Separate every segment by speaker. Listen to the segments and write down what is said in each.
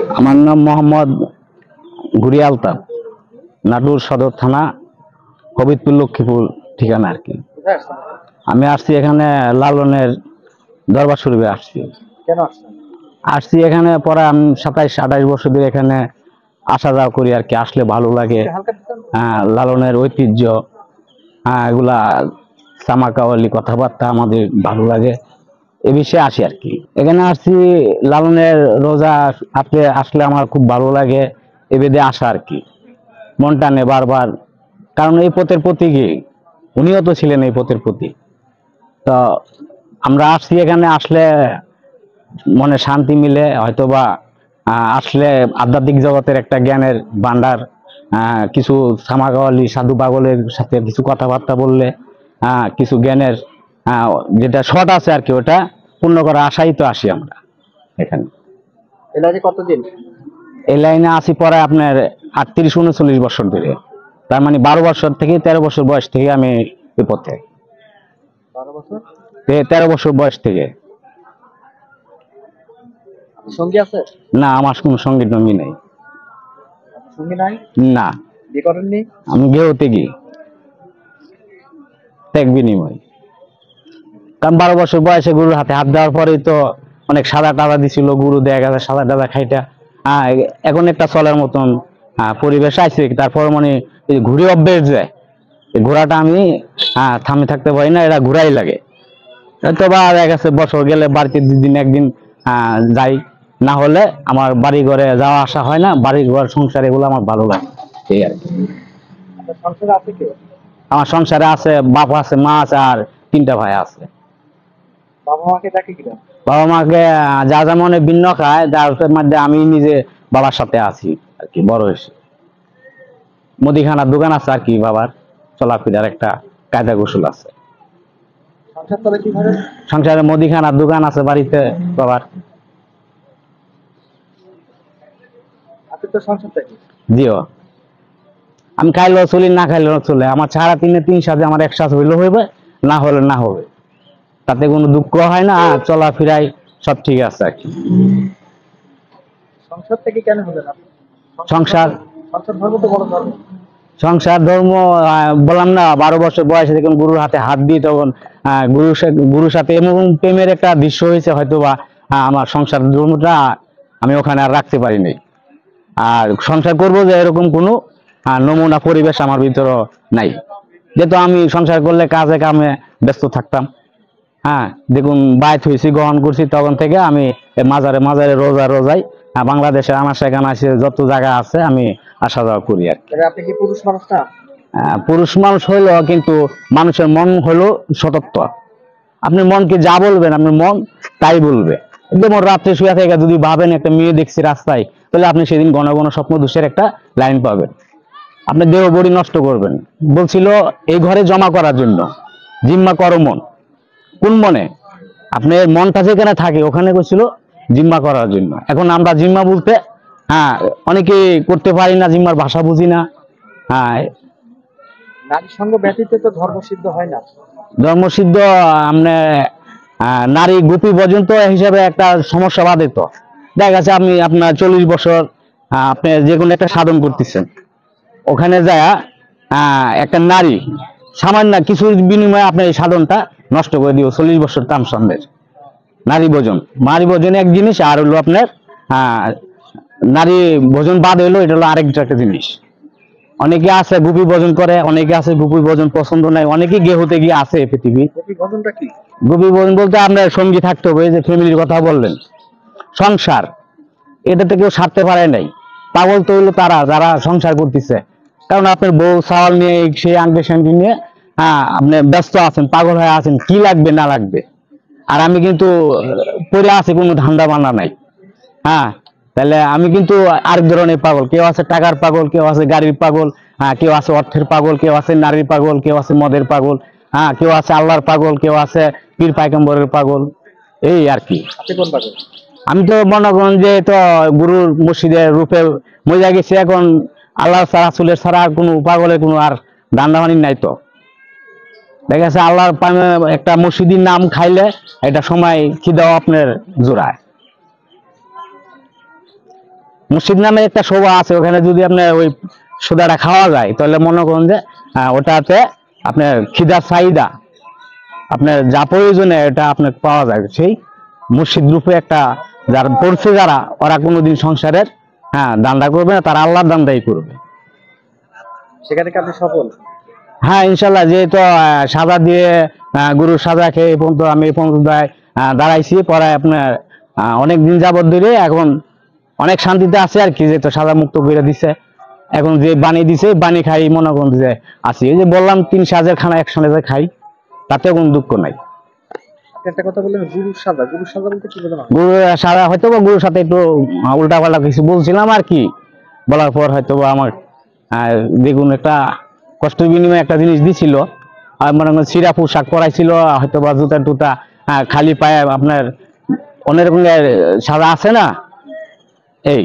Speaker 1: আমার নাম মোহাম্মদ ঘুরি আলতাফ, নাটোর সদর থানা, হবিবপুর লক্ষ্মীপুর ঠিকানা আর কি। আমি আসছি এখানে লালনের দরবার শরীফে আসছি।
Speaker 2: কেন আসছেন?
Speaker 1: আসছি এখানে পরে আমি 27-28 বছর ধরে এখানে আসা যাওয়া করি আর কি। আসলে ভালো লাগে। লালনের ঐতিহ্য, এগুলা সামাকাওয়ালি কথাবার্তা আমাদের ভালো লাগে, এ বিষয়ে আসি আর কি। এখানে আসছি লালনের রোজা আসলে আমার খুব ভালো লাগে, এ বেদে আসা আর কি। মন টানে বারবার, কারণ এই পথের প্রতীকী, উনিও তো ছিলেন এই পথের প্রতীক। তো আমরা আসছি এখানে, আসলে মনে শান্তি মিলে, হয়তোবা আসলে আধ্যাত্মিক জগতের একটা জ্ঞানের ভান্ডার, কিছু সামাগাওয়ালি সাধু পাগলের সাথে কিছু কথাবার্তা বললে কিছু জ্ঞানের যেটা শর্ট আছে আর কি, ওটা পূর্ণ করা আশাই তো আসি আমরা এখানে।
Speaker 2: এই লাইনে কতদিন?
Speaker 1: এই লাইনে আসি পরে আপনার 38-39 বছর ধরে, তার মানে 12 বছর থেকে 13 বছর বয়স থেকে আমি এই পথে।
Speaker 2: 12 বছর?
Speaker 1: 13 বছর বয়স থেকে।
Speaker 2: সঙ্গী আছে?
Speaker 1: না, আমার কোনো সঙ্গী টঙ্গী নেই।
Speaker 2: সঙ্গী নাই?
Speaker 1: না।
Speaker 2: বিয়ে করেননি?
Speaker 1: আমি গেহতে গিয়ে ত্যাগ বিনিময়, কারণ 12 বছর বয়সে গুরুর হাতে হাত দেওয়ার পরেই তো অনেক সাদা টাদা দিছিল, গুরু দেয়া গেছে সাদা টাদা খাইটা। এখন একটা চলার মতন পরিবেশ আছে। তারপর মানে ঘুরে অভ্যেস যায়, এই ঘোড়াটা আমি থামে থাকতে পারি না, এটা ঘুরাই লাগে। তো বা দেখা গেছে বছর গেলে বাড়িতে 2 দিন 1 দিন যাই, না হলে আমার বাড়ি ঘরে যাওয়া আসা হয় না। বাড়ি ঘর সংসার এগুলো আমার ভালো লাগে, এই আর কি।
Speaker 2: সংসারে আছে কেউ?
Speaker 1: আমার সংসারে আছে বাপ আছে, মা আছে, আর 3টা ভাই আছে।
Speaker 2: বাবা মাকে দেখে কিনা?
Speaker 1: বাবা মাকে যা যা মনে ভিন্ন খায়, যার মধ্যে আমি নিজে বাবার সাথে আছি আর কি। বড় হয়েছে, মুদিখানার দোকান আছে আর কি, বাবার চলাফেরার একটা কায়দা কৌশল আছে।
Speaker 2: সংসার তবে কিভাবে?
Speaker 1: সংসারে মুদিখানার দোকান আছে বাড়িতে বাবার।
Speaker 2: আপনি তো সংসারটা কি?
Speaker 1: জিও, আমি খাইলেও চলি, না খাইলেও চলে। আমার ছাড়া 3 সাথে আমার একসাথে হইলে হইবে, না হলে না হবে, তাতে কোনো দুঃখ হয় না। চলাফেরাই সব ঠিক আছে আর কি।
Speaker 2: সংসার থেকে কেন হলেন আপনি?
Speaker 1: সংসার
Speaker 2: ধর্ম তো বড় ধর্ম।
Speaker 1: সংসার ধর্ম বললাম না, 12 বছর বয়সে যখন গুরুর হাতে হাত দিই, তখন গুরুর সাথে এমন প্রেমের একটা দৃশ্য হয়েছে, হয়তো বা আমার সংসার ধর্মটা আমি ওখানে আর রাখতে পারিনি। আর সংসার করবো যে এরকম কোনো নমুনা পরিবেশ আমার ভিতরে নাই, যেহেতু আমি সংসার করলে কাজে কামে ব্যস্ত থাকতাম। দেখুন বাইত হয়েছি, গ্রহণ করছি, তখন থেকে আমি মাজারে মাজারে রোজাই বাংলাদেশে আনাচে কানাচে যত জায়গা আছে আমি আসা যাওয়া করি আর কি।
Speaker 2: আপনি কি পুরুষ মানুষ না?
Speaker 1: পুরুষ মানুষ হইলো, কিন্তু মানুষের মন হলো সতত্ব। আপনি মনকে যা বলবেন, আপনার মন তাই বলবে। একদম রাত্রে শুয়ে থেকে যদি ভাবেন একটা মেয়ে দেখছি রাস্তায়, তাহলে আপনি সেদিন ঘন ঘন স্বপ্ন দোষের একটা লাইন পাবেন। আপনি দেহ বড়ি নষ্ট করবেন। বলছিল এই ঘরে জমা করার জন্য, জিম্মা করো মন। কোন মনে? আপনার মনটা যেখানে থাকে ওখানে বলছিল জিম্মা করার জন্য। এখন আমরা জিম্মা বলতে অনেকে করতে পারি না, জিম্মার ভাষা বুঝি না।
Speaker 2: নারী সঙ্গ ব্যতীত তো ধর্ম সিদ্ধ হয় না।
Speaker 1: ধর্মসিদ্ধ আপনি নারী গোপী পর্যন্ত হিসাবে একটা সমস্যা বাধে। তো দেখা গেছে আপনি আপনার 40 বছর আপনি যে কোনো একটা সাধন করতেছেন, ওখানে যায় একটা নারী সামান্য কিছুর বিনিময়ে আপনার এই সাধনটা নষ্ট করে দিও। 40 বছর তাম সন্দেশ নারী ভোজন এক জিনিস, আর হলো আপনার নারী ভোজন বাদ হইলো, এটা হলো আরেকটা জিনিস। অনেকে আছে গুপি ভোজন করে, অনেকে আছে গুপি ভোজন পছন্দ নাই, অনেকে গেহুতে গিয়ে আছে পৃথিবী। গুপি ভোজন বলতে আপনার সঙ্গী থাকতে হবে, যে ফ্যামিলির কথা বললেন, সংসার এটাতে কেউ সারতে পারে নাই। পাগল তো হইলো তারা যারা সংসার করতেছে, কারণ আপনার বউ চাওয়াল নিয়ে সেই আংটি শান্তি নিয়ে আপনি ব্যস্ত আছেন, পাগল হয়ে আছেন, কি লাগবে না লাগবে। আর আমি কিন্তু পড়ে আছি, কোনো ধান্দা বান্না নাই। তাহলে আমি কিন্তু আরেক ধরনের পাগল। কেউ আছে টাকার পাগল, কেউ আছে গাড়ির পাগল, কেউ আছে অর্থের পাগল, কেউ আছে নারীর পাগল, কেউ আছে মদের পাগল, কেউ আছে আল্লাহর পাগল, কেউ আছে পীর পায়গম্বরের পাগল, এই আর কি। আমি তো মনে করেন যে তো গুরুর মসজিদের রূপে মজা গেছি। এখন আল্লাহ রাসূলের ছাড়া আর কোনো পাগলের কোনো আর দান্দামানি নাই। তো দেখা গেছে আল্লাহর একটা মসজিদের নাম খাইলে এটা সময় খিদাও আপনার জোড়ায়। মুর্শিদ নামে একটা শোভা আছে, ওখানে যদি আপনার ওই সোদাটা খাওয়া যায় তাহলে মনে করুন যে ওটাতে আপনার খিদার চাহিদা আপনার যা প্রয়োজনে এটা আপনার পাওয়া যায়। সেই মুর্শিদ রূপে একটা যারা পড়ছে যারা, ওরা কোনোদিন সংসারের দান্দা করবে না, তারা আল্লাহর দান্দাই করবে।
Speaker 2: সেখানে কি আপনি সফল?
Speaker 1: হ্যাঁ ইনশাল্লাহ, যেহেতু সাজা দিয়ে গুরুর সাজা খেয়ে আমি এই পর্যন্ত দাঁড়াইছি, পরে আপনার অনেক দিন যাবত ধরে এখন অনেক শান্তিতে আছে আর কি, যেহেতু সাজা মুক্ত করে দিছে। এখন যে বানিয়ে দিছে বানি খাই মনে করুন যে আছি, এই যে বললাম 3 সাজের খানা একসঙ্গে যে খাই, তাতে কোনো দুঃখ নাই।
Speaker 2: আপনি একটা কথা বললেন গুরুর সাজা, গুরুর সাজা বলতে কি বোঝানো হয়?
Speaker 1: গুরুর সাজা হয়তো বা গুরুর সাথে একটু উল্টা পাল্টা কিছু বলছিলাম আর কি, বলার পর হয়তো বা আমার দেখুন একটা কষ্টের বিনিময়ে একটা জিনিস দিছিল, আর মনে করেন সিরা পোশাক পরাইছিল, হয়তো বা জুতা টুতা খালি পায়ে আপনার অনেক রকমের সাজা আছে না। এই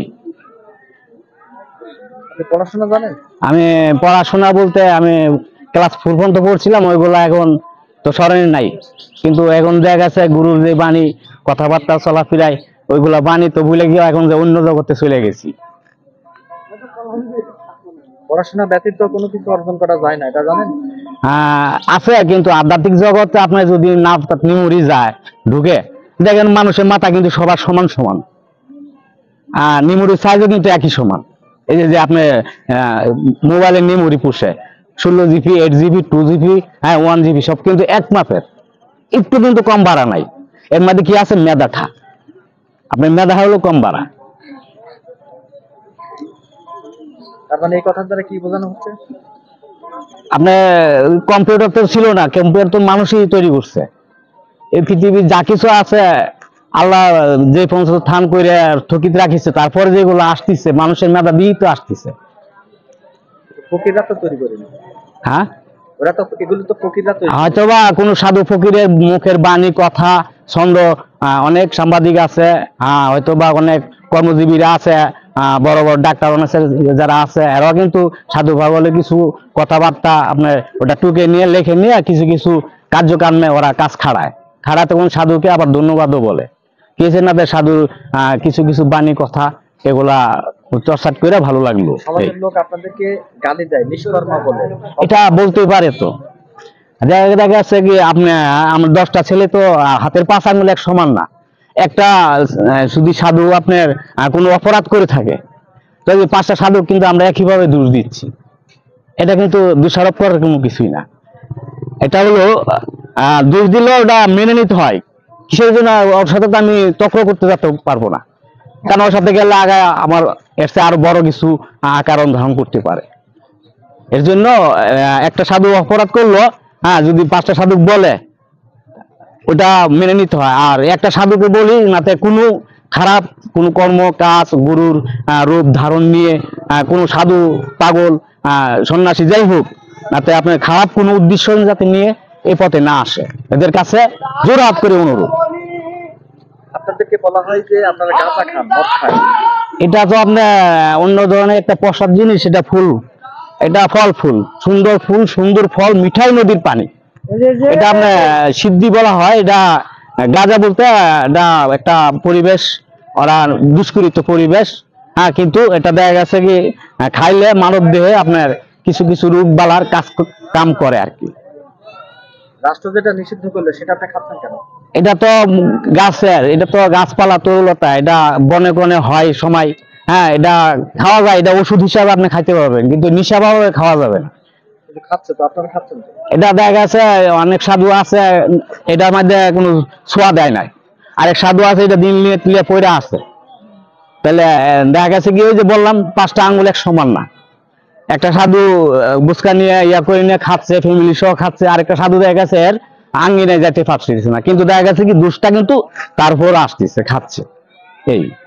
Speaker 2: আপনি পড়াশোনা জানেন?
Speaker 1: আমি পড়াশোনা বলতে আমি ক্লাস 4 পর্যন্ত পড়ছিলাম, ওইগুলা এখন তো স্মরণে নাই, কিন্তু এখন দেখা গেছে গুরুর যে বাণী, কথাবার্তা চলাফেরায় ওইগুলা বাণী তো ভুলে গিয়ে এখন যে অন্য জগতে চলে গেছি।
Speaker 2: পড়াশোনা ব্যতীত কোনো কিছু অর্জন করা যায় না, এটা জানেন?
Speaker 1: আছে, কিন্তু আধ্যাত্মিক জগতে আপনার যদি না নিমুড়ি যায় ঢুকে, দেখেন মানুষের মাথা কিন্তু সবার সমান সমান, নিমুড়ির সাইজও কিন্তু একই সমান। এই যে আপনি মোবাইলের নিমুড়ি পুষে 16 GB 8 GB 2 GB 1 GB সব কিন্তু এক মাপের, একটু কিন্তু কম বাড়া নাই। এর মধ্যে কি আছে? মেধাটা, আপনার মেধা হলো কম বাড়া।
Speaker 2: তার মানে এই কথার দ্বারা কি বোঝানো হচ্ছে?
Speaker 1: আপনার কম্পিউটার তো ছিল না, কম্পিউটার তো মানুষই তৈরি করছে। এই পৃথিবীর যা কিছু আছে আল্লাহ যে পর্যন্ত স্থান করে স্থগিত রাখিছে, তারপরে যেগুলো আসতেছে মানুষের মেধা দিয়েই তো আসতেছে।
Speaker 2: ফকিররা তো তৈরি করেনি,
Speaker 1: হ্যাঁ,
Speaker 2: ওরা তো, এগুলো তো ফকিররা তৈরি করে।
Speaker 1: হয়তোবা কোনো সাধু ফকিরের মুখের বাণী কথা ছন্দ, অনেক সাংবাদিক আছে, হয়তোবা অনেক কর্মজীবীরা আছে, বড় বড় ডাক্তার আছে যারা আছে, এরাও কিন্তু সাধু পাগলের কিছু কথাবার্তা আপনার ওটা টুকে নিয়ে লেখে নিয়ে কিছু কিছু কার্যক্রমে ওরা কাজ খাড়ায় তখন সাধুকে আবার ধন্যবাদও বলে। কিসে না সাধুর কিছু কিছু বাণী কথা এগুলা চর্চা করে ভালো লাগলো।
Speaker 2: সমাজের লোক আপনাদেরকে গালি দেয়, নিষ্কর্মা বলে,
Speaker 1: এটা বলতে পারে তো, দেখা গেছে কি আপনি আমার 10টা ছেলে তো হাতের 5 আঙুল এক সমান না। একটা যদি সাধু আপনার কোনো অপরাধ করে থাকে, তবে 5টা সাধু কিন্তু আমরা একইভাবে দোষ দিচ্ছি, এটা কিন্তু দোষারোপ করার কোনো কিছুই না। এটা হলো দোষ দিলেও ওটা মেনে নিতে হয়। কিসের জন্য? ওর সাথে তো আমি তর্ক করতে যেতে পারবো না, কারণ ওর সাথে গেলে আগে আমার এর চেয়ে আরো বড় কিছু কারণ ধারণ করতে পারে। এর জন্য একটা সাধু অপরাধ করলো, যদি 5টা সাধু বলে ওটা মেনে নিতে হয়। আর একটা সাধুকে বলি নাতে কোনো খারাপ কোনো কর্ম কাজ গুরুর রূপ ধারণ নিয়ে কোনো সাধু পাগল সন্ন্যাসী যাই হোক, নাতে আপনার খারাপ কোনো উদ্দেশ্য যাতে নিয়ে এই পথে না আসে, এদের কাছে জোরহাত করে অনুরোধ।
Speaker 2: আপনাদেরকে বলা হয় যে আপনারা গাঁজা খান, মদ খান,
Speaker 1: এটা তো আপনার অন্য ধরনের একটা প্রসাদ জিনিস, এটা ফুল, এটা ফল ফুল, সুন্দর ফুল সুন্দর ফল, মিঠাই নদীর পানি, এটা আপনার সিদ্ধি বলা হয়। এটা গাঁজা বলতে এটা একটা পরিবেশ, ওরা দুষ্কৃত পরিবেশ, কিন্তু এটা দেখা গেছে কি খাইলে মানব দেহে আপনার কিছু কিছু রোগ বালার কাম করে আর কি।
Speaker 2: রাষ্ট্র যেটা নিষিদ্ধ করলে সেটা আপনি খাচ্ছেন কেন?
Speaker 1: এটা তো গাছের, এটা তো গাছপালা তরুলতা, এটা বনে বনে হয় সময়, এটা খাওয়া যায়, এটা ওষুধ হিসাবে আপনি খাইতে পারবেন, কিন্তু নিশাভাবে খাওয়া যাবে না।
Speaker 2: খাচ্ছে তো, আপনারা খাচ্ছেন তো?
Speaker 1: এটা দেখা গেছে অনেক সাধু আছে এটার মধ্যে কোনো ছোঁয়া দেয় নাই, আরেক সাধু আছে এটা দিন নিয়ে তুলে পড়ে আছে। তাহলে দেখা গেছে কি ওই যে বললাম 5টা আঙ্গুল এক সমান না। একটা সাধু বুসকা নিয়ে করে নিয়ে খাচ্ছে, ফ্যামিলি সহ খাচ্ছে, আরেকটা সাধু দেখা গেছে এর আঙ্গিনায় যাইতে পারতেছে না, কিন্তু দেখা গেছে কি দুষ্টা কিন্তু তারপর আসতেছে খাচ্ছে। এই